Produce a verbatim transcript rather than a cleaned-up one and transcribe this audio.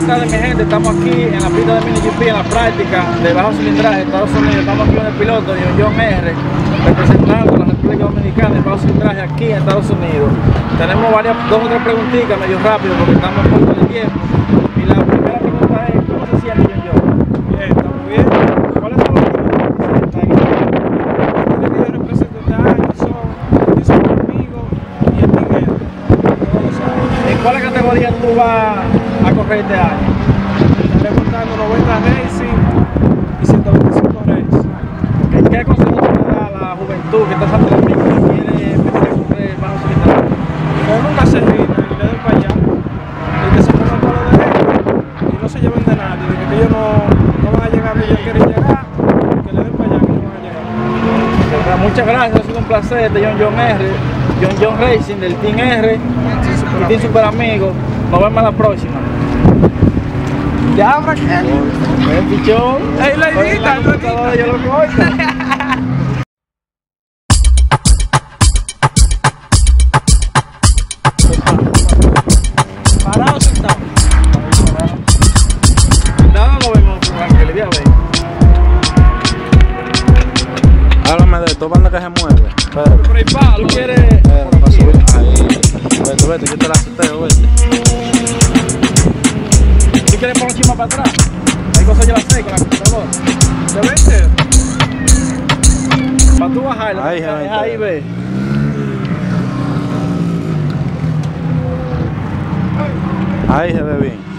buenas tardes mi gente, estamos aquí en la pista de Mini G P en la práctica de bajo cilindraje Estados Unidos. Estamos aquí con el piloto John R, representando a la República Dominicana en bajo cilindraje aquí en Estados Unidos. Tenemos varias, dos o tres preguntitas medio rápido porque estamos cortos de tiempo. Y la primera pregunta es, ¿cómo se siente John John? Bien, estamos bien. ¿Cuáles son los equipos que representan aquí? Los que yo represento este año son el Super Amigo y el Tigre. Todos los años. ¿En cuál categoría tú vas a correr este año? Estaré montando noventa Racing y ciento veinticinco Racing. ¿En qué consejo tú le das a la juventud que está saliendo del pico y quiere empezar a correr bajo cilindraje? Que nunca se rindan y le den para allá. Y que se pongan para lo de ellos y no se lleven de nadie. De que ellos no, no van a llegar donde ellos quieren llegar. Que le den para allá que no van a llegar. Verdad, muchas gracias, ha sido un placer de John John R, John John Racing del Team R y Team Super Amigo. Nos vemos a la próxima. Ya, Raquel. El pichón. Ey, la edita, la computadora yo lo corto. Parado, sentado. Nada, lo vemos con Raquel, voy a ver. Háblame de esto, banda que se mueve. Espera, Por ahí pa, ¿tú quieres? espera, para subir. Ahí. Vete, vete, yo te la seteo, vete. ¿Tú quieres poner un chisma para atrás? Hay cosas yo las sé con la computadora. ¿Ya viste? Para tú bajarla, Ahí, ahí, ahí ve. Ahí se ve bien.